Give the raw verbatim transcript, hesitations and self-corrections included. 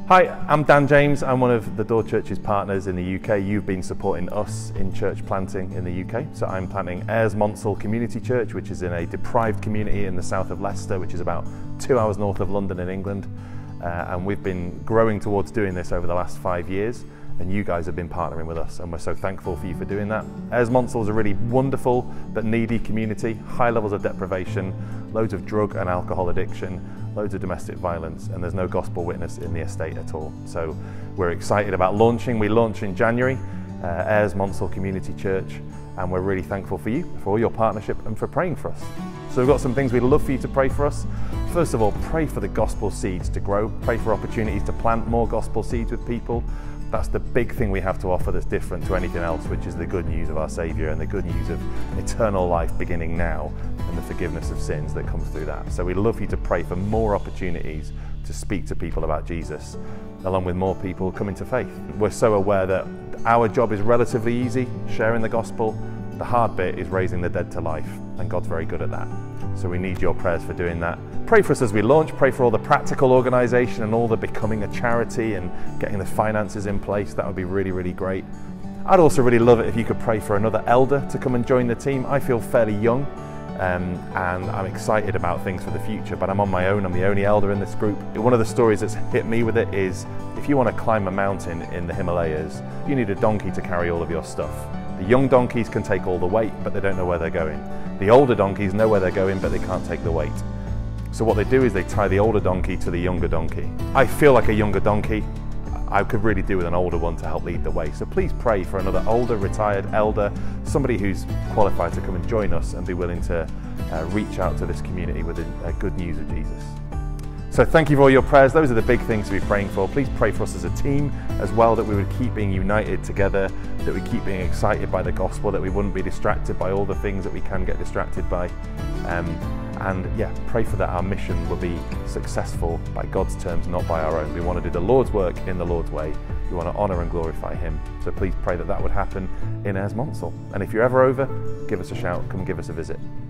Hi, I'm Dan James. I'm one of the Door Church's partners in the U K. You've been supporting us in church planting in the U K. So I'm planting Ayres Monsall Community Church, which is in a deprived community in the south of Leicester, which is about two hours north of London in England. Uh, and we've been growing towards doing this over the last five years. And you guys have been partnering with us, and we're so thankful for you for doing that. Ayres Monsall is a really wonderful but needy community, high levels of deprivation, loads of drug and alcohol addiction, loads of domestic violence, and there's no gospel witness in the estate at all. So we're excited about launching. We launch in January, uh, Ayres Monsall Community Church, and we're really thankful for you, for all your partnership and for praying for us. So we've got some things we'd love for you to pray for us. First of all, pray for the gospel seeds to grow. Pray for opportunities to plant more gospel seeds with people. That's the big thing we have to offer that's different to anything else, which is the good news of our Saviour and the good news of eternal life beginning now and the forgiveness of sins that comes through that. So we'd love for you to pray for more opportunities to speak to people about Jesus, along with more people coming to faith. We're so aware that our job is relatively easy, sharing the gospel. The hard bit is raising the dead to life, and God's very good at that. So we need your prayers for doing that. Pray for us as we launch, pray for all the practical organisation and all the becoming a charity and getting the finances in place. That would be really, really great. I'd also really love it if you could pray for another elder to come and join the team. I feel fairly young um, and I'm excited about things for the future, but I'm on my own. I'm the only elder in this group. One of the stories that's hit me with it is if you want to climb a mountain in the Himalayas, you need a donkey to carry all of your stuff. The young donkeys can take all the weight, but they don't know where they're going. The older donkeys know where they're going, but they can't take the weight. So what they do is they tie the older donkey to the younger donkey. I feel like a younger donkey. I could really do with an older one to help lead the way. So please pray for another older, retired elder, somebody who's qualified to come and join us and be willing to uh, reach out to this community with the uh, good news of Jesus. So thank you for all your prayers. Those are the big things to be praying for. Please pray for us as a team as well, that we would keep being united together, that we keep being excited by the gospel, that we wouldn't be distracted by all the things that we can get distracted by. Um, and yeah, pray for that our mission will be successful by God's terms, not by our own. We want to do the Lord's work in the Lord's way. We want to honour and glorify Him. So please pray that that would happen in Ayres Monsall. And if you're ever over, give us a shout, come give us a visit.